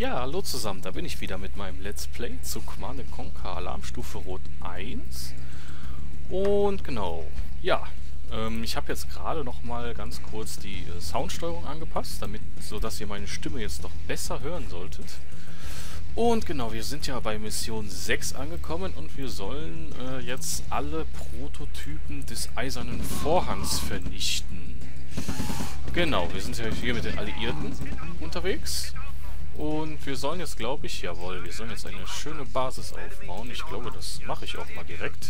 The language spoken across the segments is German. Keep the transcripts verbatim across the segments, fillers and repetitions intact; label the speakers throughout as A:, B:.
A: Ja, hallo zusammen, da bin ich wieder mit meinem Let's Play zu Command and Conquer Alarmstufe Rot eins. Und genau, ja, ähm, ich habe jetzt gerade noch mal ganz kurz die äh, Soundsteuerung angepasst, damit, sodass ihr meine Stimme jetzt doch besser hören solltet. Und genau, wir sind ja bei Mission sechs angekommen und wir sollen äh, jetzt alle Prototypen des Eisernen Vorhangs vernichten. Genau, wir sind ja hier mit den Alliierten unterwegs. Und wir sollen jetzt, glaube ich, jawohl, wir sollen jetzt eine schöne Basis aufbauen. Ich glaube, das mache ich auch mal direkt.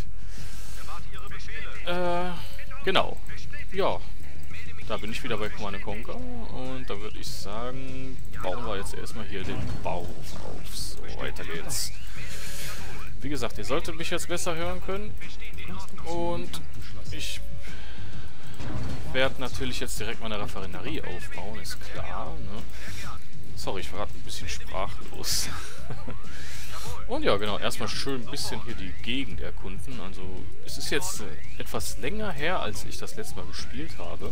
A: Äh, genau. Ja, da bin ich wieder bei Command and Conquer. Und da würde ich sagen, bauen wir jetzt erstmal hier den Bau auf. So, weiter geht's. Wie gesagt, ihr solltet mich jetzt besser hören können. Und ich werde natürlich jetzt direkt meine Raffinerie aufbauen, ist klar, ne? Sorry, ich war gerade ein bisschen sprachlos. Und ja, genau, erstmal schön ein bisschen hier die Gegend erkunden. Also, es ist jetzt äh, etwas länger her, als ich das letzte Mal gespielt habe.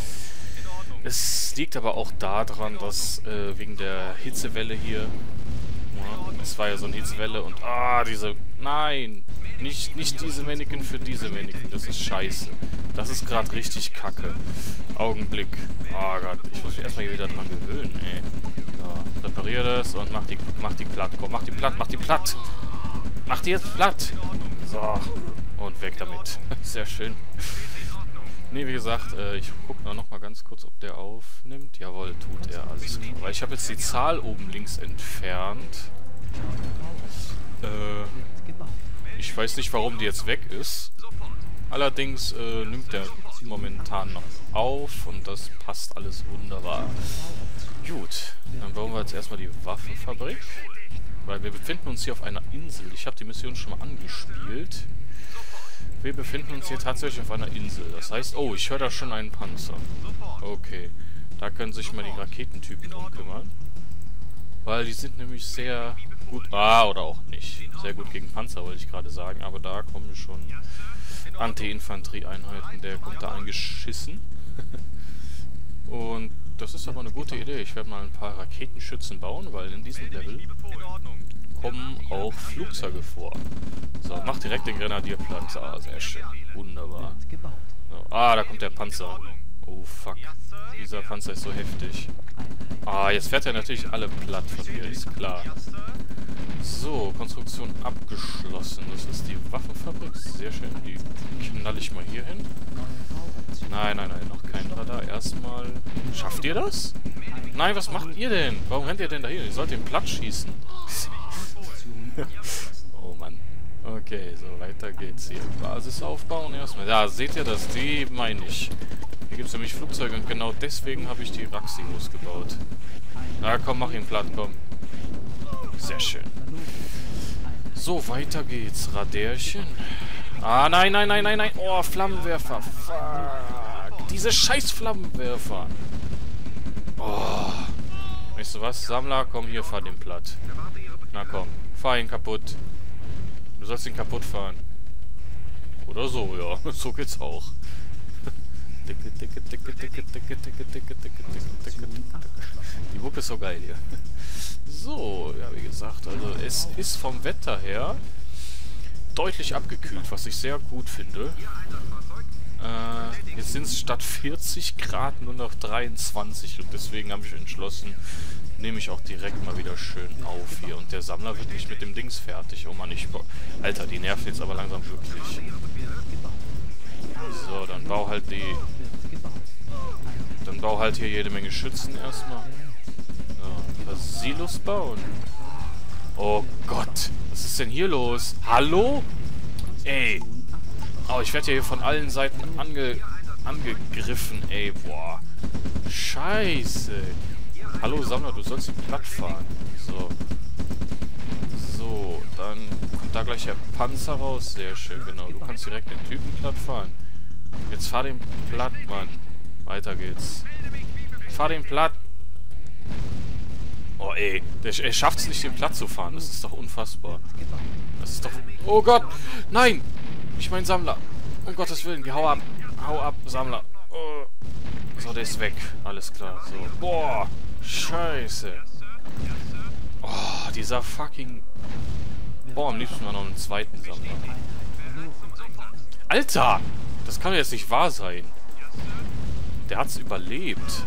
A: Es liegt aber auch daran, dass äh, wegen der Hitzewelle hier... Ja, es war ja so eine Hitzewelle und... Ah, diese... Nein! Nicht, nicht diese Mannequin für diese Mannequin. Das ist scheiße. Das ist gerade richtig kacke. Augenblick. Oh Gott, ich muss mich erstmal hier wieder dran gewöhnen, ey. So, repariere das und mach die, mach die platt. Komm, mach die platt, mach die platt. Mach die jetzt platt. So. Und weg damit. Sehr schön. Ne, wie gesagt, äh, ich gucke noch mal ganz kurz, ob der aufnimmt. Jawohl, tut er. Alles klar. Weil ich habe jetzt die Zahl oben links entfernt. Äh, ich weiß nicht, warum die jetzt weg ist. Allerdings äh, nimmt der momentan noch auf und das passt alles wunderbar. Gut, dann bauen wir jetzt erstmal die Waffenfabrik. Weil wir befinden uns hier auf einer Insel. Ich habe die Mission schon mal angespielt. Wir befinden uns hier tatsächlich auf einer Insel. Das heißt, oh, ich höre da schon einen Panzer. Okay, da können sich mal die Raketentypen drum kümmern. Weil die sind nämlich sehr gut... Ah, oder auch nicht. Sehr gut gegen Panzer, wollte ich gerade sagen. Aber da kommen schon Anti-Infanterie-Einheiten. Der kommt da eingeschissen. Und das ist aber eine gute Idee. Ich werde mal ein paar Raketenschützen bauen, weil in diesem Level kommen auch Flugzeuge vor. So, mach direkt den Grenadier platt. Ah, sehr schön. Wunderbar. So. Ah, da kommt der Panzer. Oh, fuck. Dieser Panzer ist so heftig. Ah, jetzt fährt er natürlich alle platt von mir, ist klar. So, Konstruktion abgeschlossen. Das ist die Waffenfabrik. Sehr schön. Die knall ich mal hier hin. Nein, nein, nein, noch kein Radar. Erstmal... Schafft ihr das? Nein, was macht ihr denn? Warum rennt ihr denn dahin? Ihr sollt den platt schießen. Oh Mann. Okay, so weiter geht's hier. Basis aufbauen erstmal. Ja, seht ihr das? Die meine ich. Hier gibt es nämlich Flugzeuge und genau deswegen habe ich die Raxios gebaut. Na komm, mach ihn platt, komm. Sehr schön. So, weiter geht's. Radärchen. Ah, nein, nein, nein, nein, nein. Oh, Flammenwerfer. Fuck. Diese scheiß Flammenwerfer. Oh. Weißt du was? Sammler, komm hier, fahr den platt. Na komm, fahr ihn kaputt. Du sollst ihn kaputt fahren. Oder so, ja. So geht's auch. Die Mucke ist so geil hier. So, ja, wie gesagt, also es ist vom Wetter her deutlich abgekühlt, was ich sehr gut finde. Äh, jetzt sind es statt vierzig Grad nur noch dreiundzwanzig und deswegen habe ich entschlossen, nehme ich auch direkt mal wieder schön auf hier. Und der Sammler wird nicht mit dem Dings fertig. Oh Mann, ich... Alter, die nerven jetzt aber langsam wirklich. So, dann bau halt die... Dann bau halt hier jede Menge Schützen erstmal. So, was Silos bauen. Oh Gott, was ist denn hier los? Hallo? Ey. Oh, ich werde hier von allen Seiten ange angegriffen, ey. Boah. Scheiße. Hallo Sammler, du sollst ihn platt fahren. So. So, dann kommt da gleich der Panzer raus. Sehr schön, genau. Du kannst direkt den Typen platt fahren. Jetzt fahr den platt, Mann. Weiter geht's. Fahr den platt. Oh, ey. Der, er schafft es nicht, den platt zu fahren. Das ist doch unfassbar. Das ist doch... Oh Gott! Nein! Ich mein Sammler. Um Gottes Willen, hau ab. Hau ab, Sammler. Oh. So, der ist weg. Alles klar. So. Boah. Scheiße. dieser fucking... Boah, am liebsten mal noch einen zweiten Sammler. Alter! Das kann jetzt nicht wahr sein. Der hat's überlebt.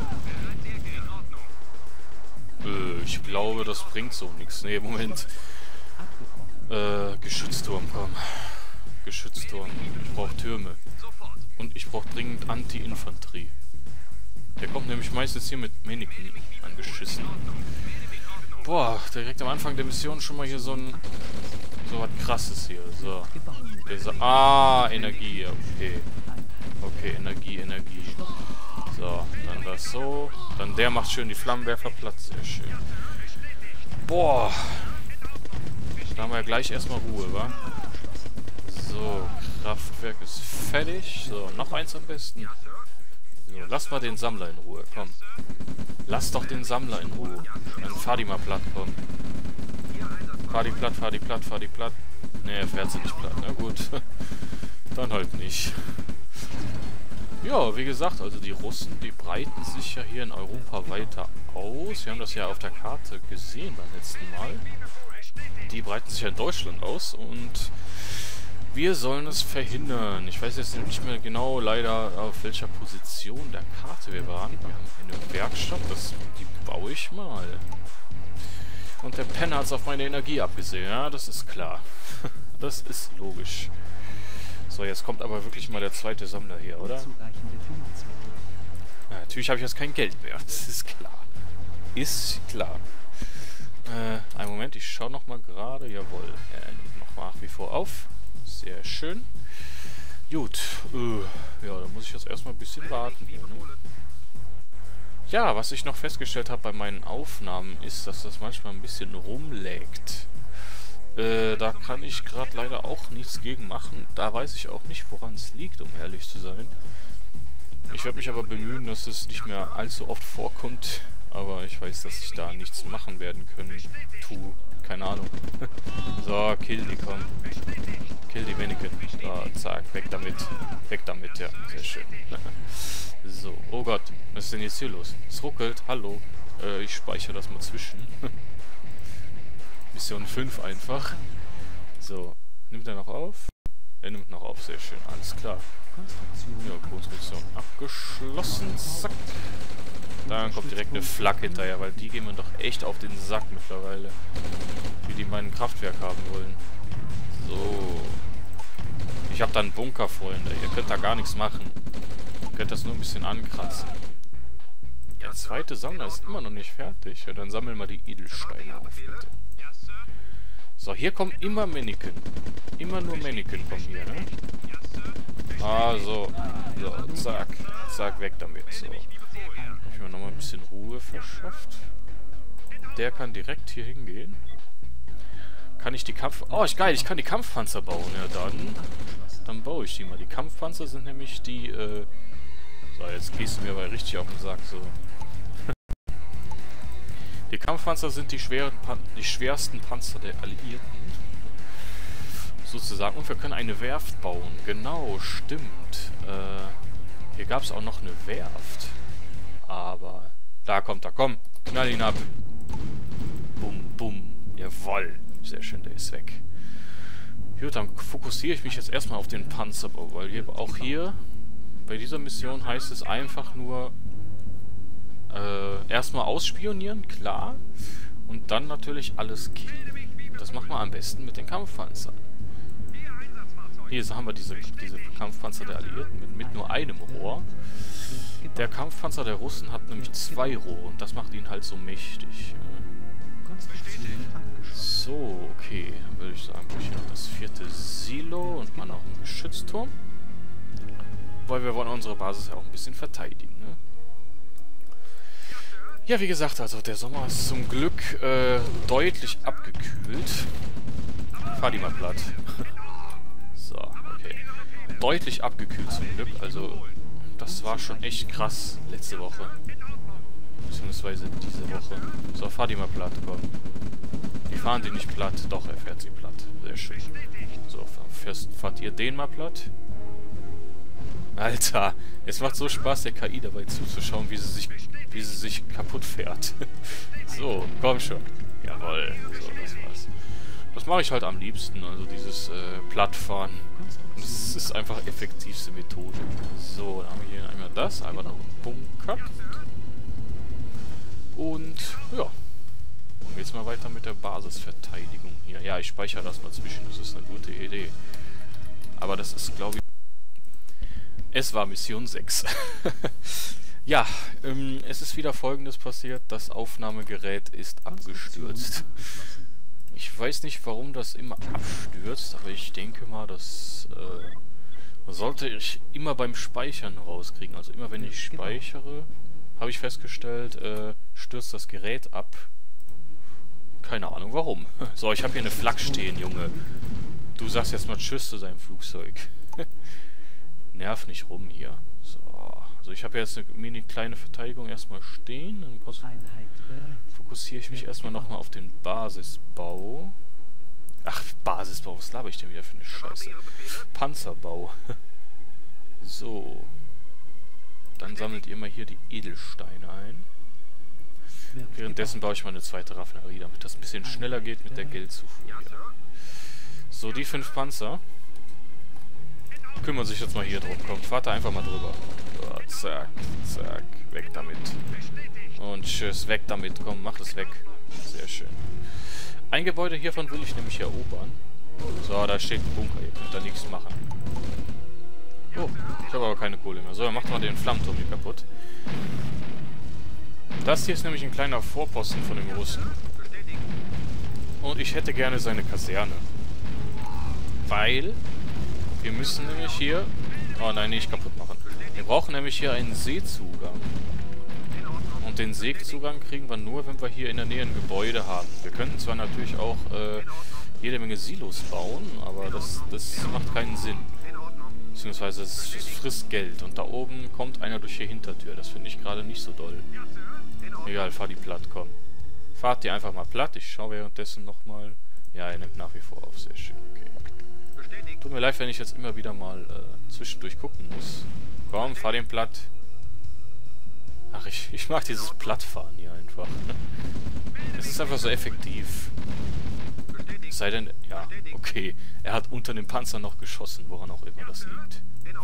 A: Äh, ich glaube, das bringt so nichts. Nee, Moment. Äh, Geschützturm, komm. Geschützturm. Ich brauche Türme. Und ich brauche dringend Anti-Infanterie. Der kommt nämlich meistens hier mit Mannequin angeschissen. Boah, direkt am Anfang der Mission schon mal hier so ein... So was Krasses hier. So. Dieser, ah, Energie. Okay. Okay, Energie, Energie. So, dann das so. Dann der macht schön die Flammenwerfer platt. Sehr schön. Boah. Da haben wir ja gleich erstmal Ruhe, wa? So, Kraftwerk ist fertig. So, noch eins am besten. So, lass mal den Sammler in Ruhe, komm. Lass doch den Sammler in Ruhe. Dann fahr die mal platt, komm. Fahr die platt, fahr die platt, fahr die platt. Ne, er fährt sie nicht platt, na gut. Dann halt nicht. Ja, wie gesagt, also die Russen, die breiten sich ja hier in Europa weiter aus. Wir haben das ja auf der Karte gesehen beim letzten Mal. Die breiten sich ja in Deutschland aus und wir sollen es verhindern. Ich weiß jetzt nicht mehr genau leider, auf welcher Position der Karte wir waren. Wir haben eine Werkstatt, das, die baue ich mal. Und der Penner hat es auf meine Energie abgesehen, ja, das ist klar. Das ist logisch. So, jetzt kommt aber wirklich mal der zweite Sammler hier, oder? Ja, natürlich habe ich jetzt kein Geld mehr, das ist klar. Ist klar. Äh, einen Moment, ich schaue nochmal gerade, jawohl. Er nimmt noch nach wie vor auf. Sehr schön. Gut, äh, ja, da muss ich jetzt erstmal ein bisschen warten hier, ne? Ja, was ich noch festgestellt habe bei meinen Aufnahmen ist, dass das manchmal ein bisschen rumlägt. Äh, da kann ich gerade leider auch nichts gegen machen. Da weiß ich auch nicht, woran es liegt, um ehrlich zu sein. Ich werde mich aber bemühen, dass es nicht mehr allzu oft vorkommt. Aber ich weiß, dass ich da nichts machen werden können. Tu, keine Ahnung. So, kill die, komm. Kill die Mannequin. So, zack, weg damit. Weg damit, ja. Sehr schön. So, oh Gott, was ist denn jetzt hier los? Es ruckelt, hallo. Äh, ich speichere das mal zwischen. Mission fünf einfach. So, nimmt er noch auf? Er nimmt noch auf, sehr schön, alles klar. Ja, Konstruktion abgeschlossen, zack. Dann kommt direkt eine Flak hinterher, weil die gehen mir doch echt auf den Sack mittlerweile. Wie die mein Kraftwerk haben wollen. So. Ich habe da einen Bunker, Freunde. Ihr könnt da gar nichts machen. Ihr könnt das nur ein bisschen ankratzen. Der zweite Sammler ist immer noch nicht fertig. Ja, dann sammeln wir die Edelsteine auf, bitte. So, hier kommen immer Mannequin. Immer nur Mannequin kommen hier, ne? Ah, so. So, zack. Zack, weg damit. So. Hab ich mir nochmal ein bisschen Ruhe verschafft. Der kann direkt hier hingehen. Kann ich die Kampf... Oh, ist geil, ich kann die Kampfpanzer bauen. Ja, dann... Dann baue ich die mal. Die Kampfpanzer sind nämlich die, äh... So, jetzt gehst du mir aber richtig auf den Sack, so. Die Kampfpanzer sind die, schweren Pan die schwersten Panzer der Alliierten. Sozusagen. Und wir können eine Werft bauen. Genau, stimmt. Äh, hier gab es auch noch eine Werft. Aber... Da kommt er, komm. Knall ihn ab. Bum, bum. Jawoll. Sehr schön, der ist weg. Gut, dann fokussiere ich mich jetzt erstmal auf den Panzerbau, weil hier, auch hier, bei dieser Mission heißt es einfach nur, äh, erstmal ausspionieren, klar, und dann natürlich alles killen. Das machen wir am besten mit den Kampfpanzern. Hier haben wir diese, diese Kampfpanzer der Alliierten mit, mit nur einem Rohr. Der Kampfpanzer der Russen hat nämlich zwei Rohre und das macht ihn halt so mächtig. So, okay. Dann würde ich sagen, brauche ich noch das vierte Silo und mal noch einen Geschützturm. Weil wir wollen unsere Basis ja auch ein bisschen verteidigen, ne? Ja, wie gesagt, also der Sommer ist zum Glück äh, deutlich abgekühlt. Fahr die mal platt. So, okay. Deutlich abgekühlt zum Glück, also das war schon echt krass letzte Woche. Beziehungsweise diese Woche. So, fahr die mal platt, komm. Die fahren die nicht platt. Doch, er fährt sie platt. Sehr schön. So, fährst, fahrt ihr den mal platt? Alter, es macht so Spaß, der K I dabei zuzuschauen, wie sie sich, wie sie sich kaputt fährt. So, komm schon. Jawohl. So, das war's. Das mache ich halt am liebsten, also dieses äh, Plattfahren. Das ist einfach effektivste Methode. So, dann haben wir hier einmal das, einmal noch einen Bunker. Und ja. Und jetzt mal weiter mit der Basisverteidigung hier. Ja, ich speichere das mal zwischen, das ist eine gute Idee. Aber das ist, glaube ich... Es war Mission sechs. Ja, ähm, es ist wieder Folgendes passiert. Das Aufnahmegerät ist abgestürzt. Ich weiß nicht, warum das immer abstürzt, aber ich denke mal, das äh, sollte ich immer beim Speichern rauskriegen. Also immer wenn ich speichere, habe ich festgestellt, äh, stürzt das Gerät ab. Keine Ahnung warum. So, ich habe hier eine Flak stehen, Junge. Du sagst jetzt mal Tschüss zu seinem Flugzeug. Nerv nicht rum hier. So, also ich habe jetzt eine mini kleine Verteidigung erstmal stehen. Dann fokussiere ich mich erstmal nochmal auf den Basisbau. Ach, Basisbau, was laber ich denn wieder für eine Scheiße? Panzerbau. So. Dann sammelt ihr mal hier die Edelsteine ein. Währenddessen baue ich mal eine zweite Raffinerie, damit das ein bisschen schneller geht mit der Geldzufuhr. Ja. So, die fünf Panzer kümmern sich jetzt mal hier drum. Kommt, fahrt da einfach mal drüber. So, zack, zack, weg damit. Und tschüss, weg damit. Komm, mach es weg. Sehr schön. Ein Gebäude hiervon will ich nämlich erobern. So, da steht ein Bunker. Ihr könnt da nichts machen. Oh, ich habe aber keine Kohle mehr. So, dann macht mal den Flammenturm hier kaputt. Das hier ist nämlich ein kleiner Vorposten von dem Russen. Und ich hätte gerne seine Kaserne. Weil wir müssen nämlich hier... Oh nein, nicht kaputt machen. Wir brauchen nämlich hier einen Seezugang. Und den Seezugang kriegen wir nur, wenn wir hier in der Nähe ein Gebäude haben. Wir könnten zwar natürlich auch äh, jede Menge Silos bauen, aber das, das macht keinen Sinn. Beziehungsweise es, es frisst Geld. Und da oben kommt einer durch die Hintertür. Das finde ich gerade nicht so doll. Egal, fahr die platt, komm. Fahrt die einfach mal platt. Ich schaue währenddessen nochmal. Ja, er nimmt nach wie vor auf. Sehr schön, okay. Tut mir leid, wenn ich jetzt immer wieder mal äh, zwischendurch gucken muss. Komm, fahr den platt. Ach, ich, ich mag dieses Plattfahren hier einfach. Es ist einfach so effektiv. Es sei denn, ja, okay. Er hat unter dem Panzer noch geschossen, woran auch immer das liegt.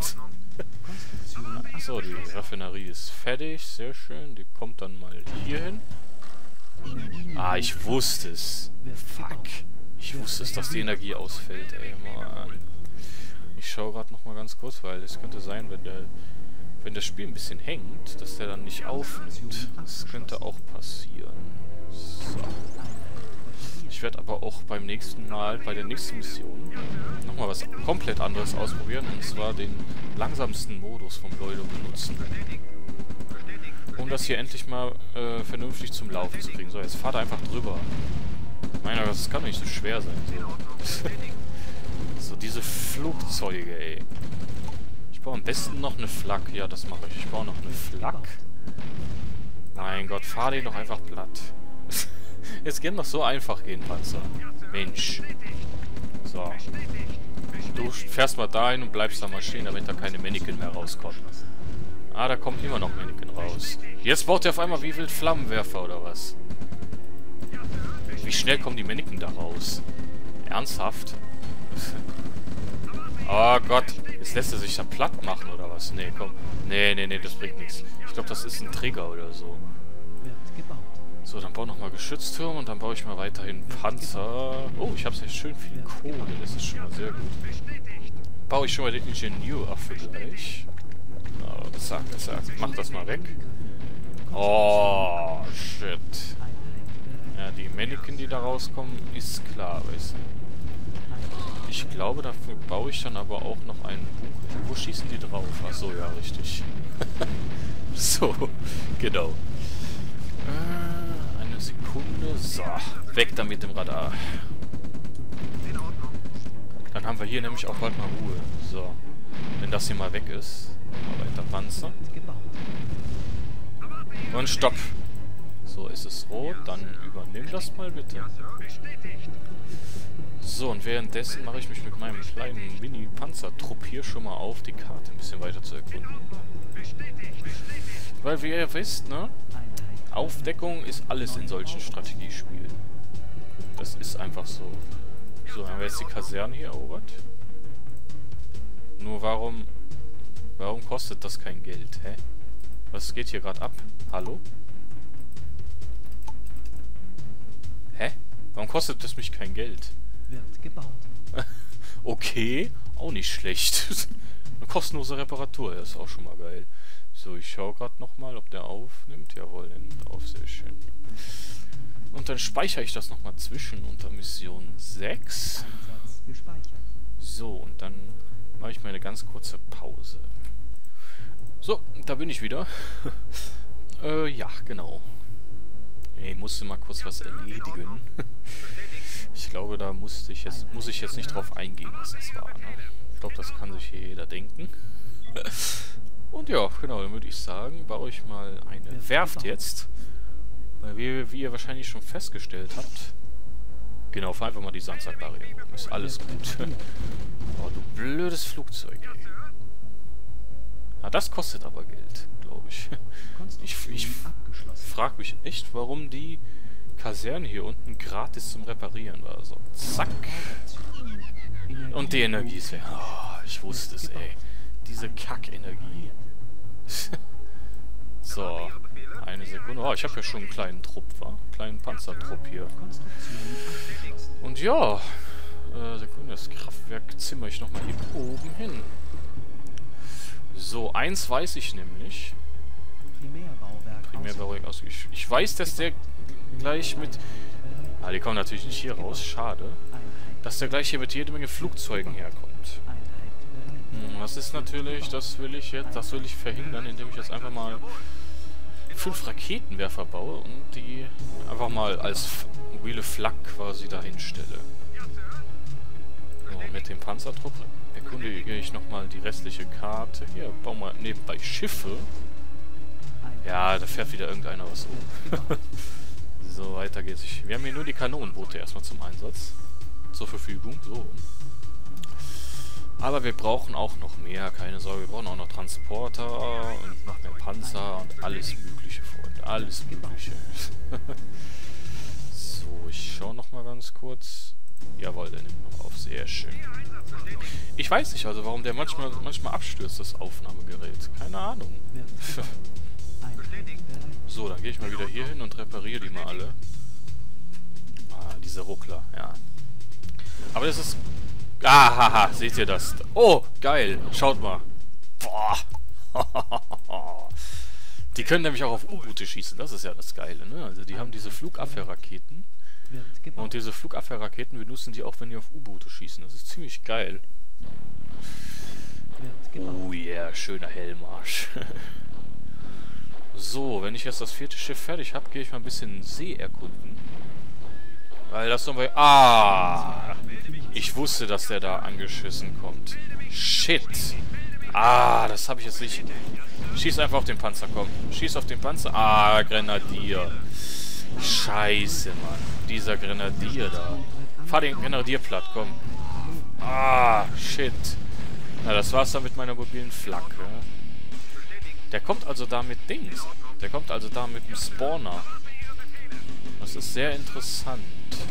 A: So, die Raffinerie ist fertig. Sehr schön. Die kommt dann mal hier hin. Ah, ich wusste es. Fuck. Ich wusste es, dass die Energie ausfällt, ey, Mann. Ich schaue gerade nochmal ganz kurz, weil es könnte sein, wenn der wenn das Spiel ein bisschen hängt, dass der dann nicht aufnimmt. Das könnte auch passieren. So. Ich werde aber auch beim nächsten Mal, bei der nächsten Mission, nochmal was komplett anderes ausprobieren. Und zwar den langsamsten Modus vom Loido benutzen. Um das hier endlich mal äh, vernünftig zum Laufen zu kriegen. So, jetzt fahrt einfach drüber. Meiner, das kann doch nicht so schwer sein. So, so diese Flugzeuge, ey. Ich baue am besten noch eine Flak. Ja, das mache ich. Ich baue noch eine Flak. Mein Gott, fahr den doch einfach platt. Jetzt geht doch so einfach gehen, Panzer. Mensch. So. Du fährst mal dahin und bleibst da mal stehen, damit da keine Mannequin mehr rauskommen. Ah, da kommt immer noch Mannequin raus. Jetzt baut er auf einmal wie wild Flammenwerfer, oder was? Wie schnell kommen die Mannequin da raus? Ernsthaft? Oh Gott. Jetzt lässt er sich da platt machen, oder was? Nee, komm. Nee, nee, nee, das bringt nichts. Ich glaube, das ist ein Trigger oder so. So, dann baue nochmal Geschützturm und dann baue ich mal weiterhin Panzer. Oh, ich habe jetzt schön viel Kohle. Das ist schon mal sehr gut. Baue ich schon mal den Ingenieuraffe gleich. Oh, zack, zack. Mach das mal weg. Oh, shit. Ja, die Mannequin, die da rauskommen, ist klar, weißt du. Ich glaube, dafür baue ich dann aber auch noch einen Buch. Wo schießen die drauf? Achso, ja, richtig. So, genau. Äh, eine Sekunde. So, weg da mit dem Radar. Dann haben wir hier nämlich auch bald mal Ruhe. So, wenn das hier mal weg ist. Mal weiter Panzer. Und stopp. So, ist es rot. Dann übernimm das mal bitte. So, und währenddessen mache ich mich mit meinem kleinen Mini-Panzertrupp hier schon mal auf, die Karte ein bisschen weiter zu erkunden. Weil, wie ihr wisst, ne? Aufdeckung ist alles in solchen Strategiespielen. Das ist einfach so. So, haben wir jetzt die Kaserne hier erobert. Nur warum... Warum kostet das kein Geld, hä? Was geht hier gerade ab? Hallo? Hä? Warum kostet das mich kein Geld?
B: Wird gebaut.
A: Okay, auch nicht schlecht. Eine kostenlose Reparatur, das ist auch schon mal geil. So, ich schaue gerade nochmal, ob der aufnimmt. Jawohl, der nimmt auf, sehr schön. Und dann speichere ich das nochmal zwischen unter Mission sechs.
B: Einsatz gespeichert. So,
A: und dann mache ich mal eine ganz kurze Pause. So, da bin ich wieder. äh, ja, genau. Ich musste mal kurz was erledigen. Ich glaube, da musste ich jetzt, muss ich jetzt nicht drauf eingehen, was das war. Ne? Ich glaube, das kann sich jeder denken. Und ja, genau, dann würde ich sagen, baue ich mal eine Werft jetzt. Weil wie, wie ihr wahrscheinlich schon festgestellt habt, genau, fahr einfach mal die Sandsackbarriere um. Ist alles gut. Oh, du blödes Flugzeug, ey. Na, das kostet aber Geld, glaube ich. Ich, ich frage mich echt, warum die Kaserne hier unten gratis zum Reparieren war. So, zack. Und die Energie ist weg. Oh, ich wusste es, ey. Diese Kackenergie. So, eine Sekunde. Oh, ich habe ja schon einen kleinen Trupp, wa? Kleinen Panzertrupp hier. Und ja, äh, Sekunde, das Kraftwerk zimmer ich nochmal hier oben hin. So, eins weiß ich nämlich.
B: Primärbauwerk.
A: Primärbauwerk aus. Ich, ich weiß, dass der gleich mit... Ah, die kommen natürlich nicht hier raus, schade. Dass der gleich hier mit jede Menge Flugzeugen herkommt. Hm, das ist natürlich, das will ich jetzt, das will ich verhindern, indem ich jetzt einfach mal fünf Raketenwerfer baue und die einfach mal als Wheel of Flak quasi dahin stelle. So, mit dem Panzertrupp erkundige ich nochmal die restliche Karte. Hier, bauen wir nebenbei Schiffe. Ja, da fährt wieder irgendeiner was um. So, weiter geht's. Ich, wir haben hier nur die Kanonenboote erstmal zum Einsatz. Zur Verfügung. So. Aber wir brauchen auch noch mehr, keine Sorge. Wir brauchen auch noch Transporter und noch mehr Panzer und alles mögliche, Freunde. Alles mögliche. So, ich schaue nochmal ganz kurz. Jawohl, der nimmt noch auf. Sehr schön. Ich weiß nicht also, warum der manchmal, manchmal abstürzt, das Aufnahmegerät. Keine Ahnung. So, dann gehe ich mal wieder hier hin und repariere die mal alle. Ah, diese Ruckler, ja. Aber das ist... Ah, haha, seht ihr das? Oh, geil. Schaut mal. Boah. Die können nämlich auch auf U-Boote schießen. Das ist ja das Geile, ne? Also die haben diese Flugabwehrraketen. Und diese Flugabwehrraketen benutzen die auch, wenn die auf U-Boote schießen. Das ist ziemlich geil. Oh yeah, schöner Hellmarsch. So, wenn ich jetzt das vierte Schiff fertig habe, gehe ich mal ein bisschen See erkunden. Weil das noch bei... Ah! Ich wusste, dass der da angeschissen kommt. Shit! Ah, das habe ich jetzt nicht... Schieß einfach auf den Panzer, komm. Schieß auf den Panzer. Ah, Grenadier. Scheiße, Mann. Dieser Grenadier da. Fahr den Grenadier platt, komm. Ah, shit. Na, das war's dann mit meiner mobilen Flak, ja? Der kommt also da mit Dings. Der kommt also da mit dem Spawner. Das ist sehr interessant.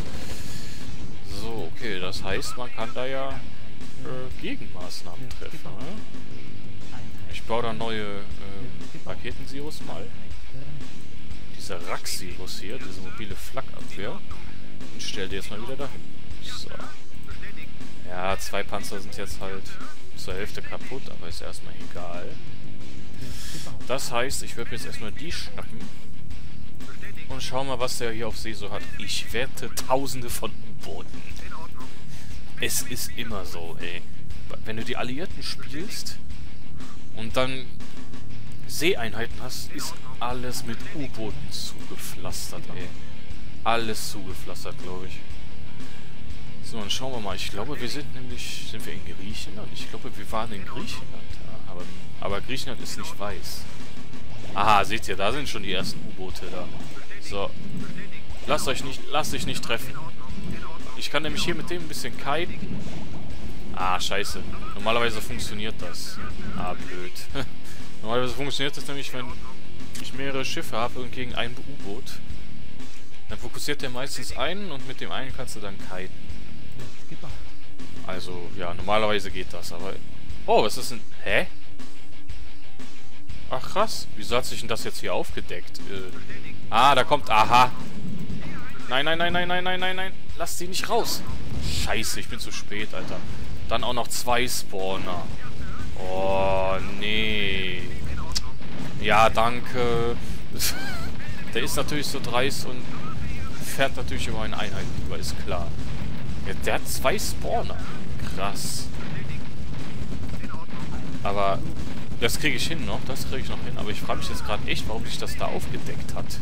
A: So, okay, das heißt, man kann da ja äh, Gegenmaßnahmen treffen. Ne? Ich baue da neue äh, Raketensilos mal. Diese Rax-Silos hier, diese mobile Flakabwehr. Und stell die jetzt mal wieder dahin. So. Ja, zwei Panzer sind jetzt halt zur Hälfte kaputt, aber ist erstmal egal. Das heißt, ich würde mir jetzt erstmal die schnappen. Und schau mal, was der hier auf See so hat. Ich wette tausende von U-Booten. Es ist immer so, ey. Wenn du die Alliierten spielst und dann Seeeinheiten hast, ist alles mit U-Booten zugepflastert, ey. Alles zugepflastert, glaube ich. So, dann schauen wir mal. Ich glaube, wir sind nämlich... Sind wir in Griechenland? Ich glaube, wir waren in Griechenland. Ja, aber, aber Griechenland ist nicht weiß. Aha, seht ihr, da sind schon die ersten U-Boote da. So. Lasst euch nicht... Lasst euch nicht treffen. Ich kann nämlich hier mit dem ein bisschen kiten. Ah, scheiße. Normalerweise funktioniert das. Ah, blöd. Normalerweise funktioniert das nämlich, wenn ich mehrere Schiffe habe und gegen ein U-Boot. Dann fokussiert der meistens einen und mit dem einen kannst du dann kiten.
B: Wird gebaut.
A: Also, ja, normalerweise geht das, aber... Oh, was ist denn... Hä? Ach, krass. Wieso hat sich denn das jetzt hier aufgedeckt? Äh, ah, da kommt... Aha. Nein, nein, nein, nein, nein, nein, nein, nein. Lass die nicht raus. Scheiße, ich bin zu spät, Alter. Dann auch noch zwei Spawner. Oh, nee. Ja, danke. Der ist natürlich so dreist und fährt natürlich über eine Einheit über, ist klar. Ja, der hat zwei Spawner. Krass. Aber das kriege ich hin noch, das kriege ich noch hin. Aber ich frage mich jetzt gerade echt, warum sich das da aufgedeckt hat.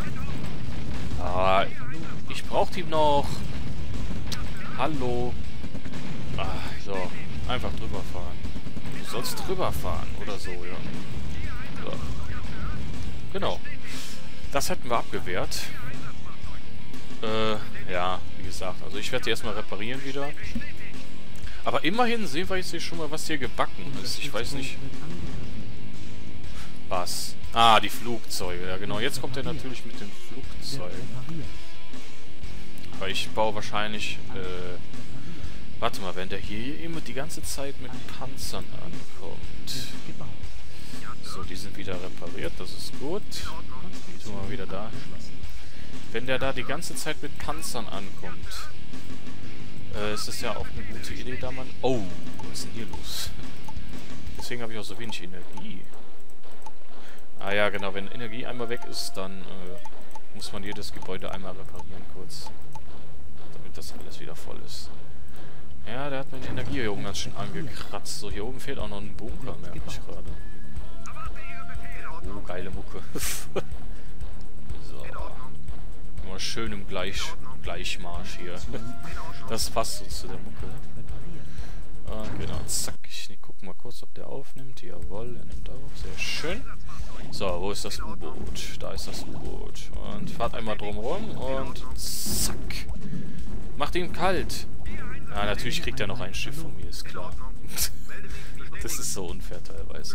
A: Ah, ich brauche die noch. Hallo. Ah, so. Einfach drüber fahren. Du sollst drüber fahren oder so, ja. So. Genau. Das hätten wir abgewehrt. Äh, ja, wie gesagt. Also ich werde die erstmal reparieren wieder. Aber immerhin sehen wir jetzt hier schon mal, was hier gebacken ist. Ich weiß nicht... Was? Ah, die Flugzeuge. Ja, genau. Jetzt kommt er natürlich mit den Flugzeugen. Aber ich baue wahrscheinlich... Äh, warte mal, wenn der hier immer die ganze Zeit mit Panzern ankommt. So, die sind wieder repariert. Das ist gut. Die tun wir wieder da. Wenn der da die ganze Zeit mit Panzern ankommt, äh, ist das ja auch eine gute Idee, da man... Oh, was ist denn hier los? Deswegen habe ich auch so wenig Energie. Ah ja, genau, wenn Energie einmal weg ist, dann äh, muss man jedes Gebäude einmal reparieren, kurz. Damit das alles wieder voll ist. Ja, der hat meine Energie hier oben ganz schön angekratzt. So, hier oben fehlt auch noch ein Bunker, merke ich gerade. Oh, geile Mucke. So. Immer schön im Gleich Gleichmarsch hier. Das passt so zu der Mucke. Und genau, zack. Ich guck mal kurz, ob der aufnimmt. Jawohl, er nimmt auf. Sehr schön. So, wo ist das U-Boot? Da ist das U-Boot. Und fahrt einmal drum rum und zack. Macht ihn kalt. Ja, natürlich kriegt er noch ein Schiff von mir, ist klar. Das ist so unfair teilweise.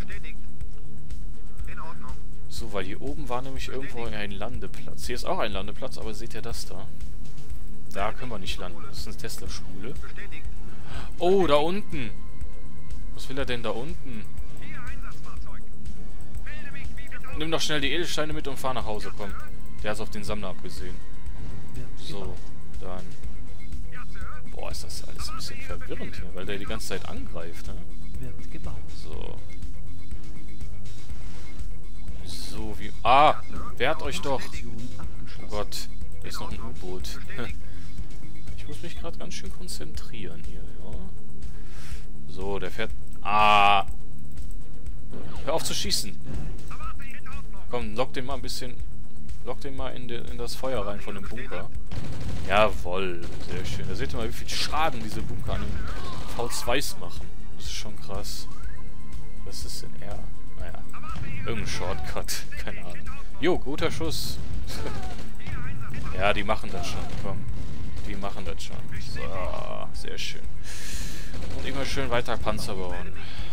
A: So, weil hier oben war nämlich irgendwo ein Landeplatz. Hier ist auch ein Landeplatz, aber seht ihr das da? Da können wir nicht landen. Das ist eine Tesla-Schule. Oh, da unten. Was will er denn da unten? Nimm doch schnell die Edelsteine mit und fahr nach Hause, komm. Der hat es auf den Sammler abgesehen. So, dann... Boah, ist das alles ein bisschen verwirrend hier, weil der die ganze Zeit angreift, ne? So. So, wie... Ah! Wehrt euch doch! Oh Gott, da ist noch ein U-Boot. Ich muss mich gerade ganz schön konzentrieren hier, ja? So, der fährt... Ah! Hör auf zu schießen! Komm, lock den mal ein bisschen... Lock den mal in, de, in das Feuer rein von dem Bunker. Jawoll, sehr schön. Da seht ihr mal, wie viel Schaden diese Bunker an den V zweis machen. Das ist schon krass. Was ist denn er? Naja, irgendein Shortcut. Keine Ahnung. Jo, guter Schuss. Ja, die machen das schon. Komm. Die machen das schon. So, sehr schön. Und immer schön weiter Panzer bauen.